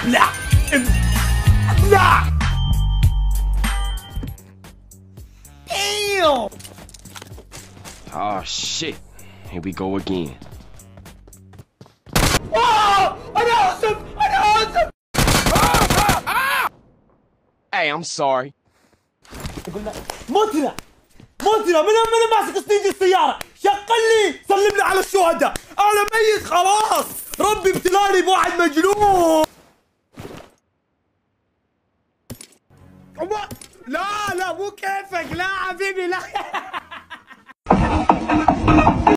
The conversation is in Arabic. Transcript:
ابلع ابلع. Damn. Oh shit. Here we go again. أنا آسف أنا آسف. Hey, I'm sorry. قلنا متنا من ماسك صديق السيارة، شغل لي سلم لي على الشهداء، أنا ميت خلاص، ربي ابتلاني بواحد مجنون. لا مو كيفك، لا حبيبي لا.